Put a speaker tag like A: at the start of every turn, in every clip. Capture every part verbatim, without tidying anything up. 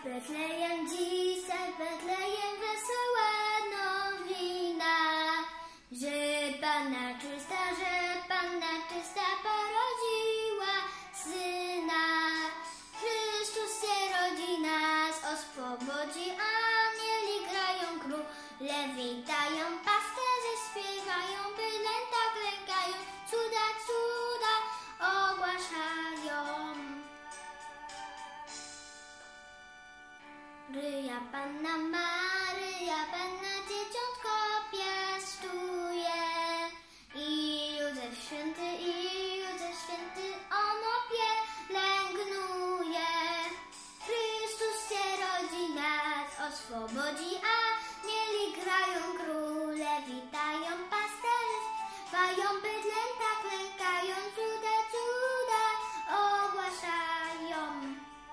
A: Betlejem dzisiaj, Betlejem wesoła nowina, że Panna czysta, że Panna czysta porodziła Syna. Chrystus się rodzi, nas oswobodzi, anieli grają, króle witają, pasterze śpiewają, bylęta klękają, cuda, cuda ogłaszają. Maryja Panna, Maryja Panna dzieciątko piastuje i Józef święty, i Józef święty ono pielęgnuje. Chrystus się rodzi, nas oswobodzi, anieli grają, króle witają, pasterze śpiewają, bydlęta klękają, cuda, cuda ogłaszają.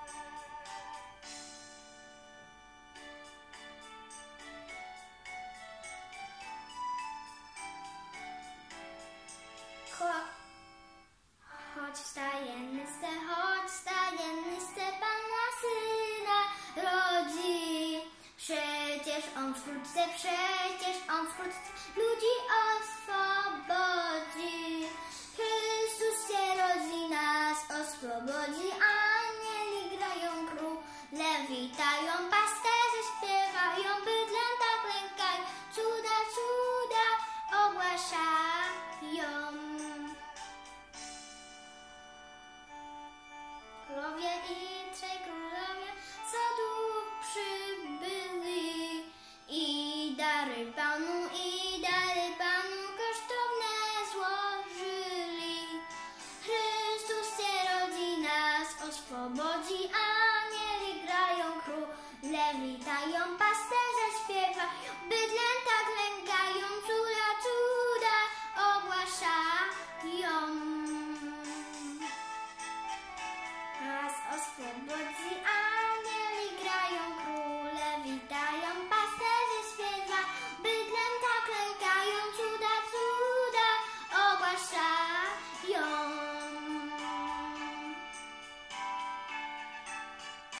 A: Choć wstajennyste, choć wstajennyste, Panna Syna rodzi. Przecież On wkrótce, przecież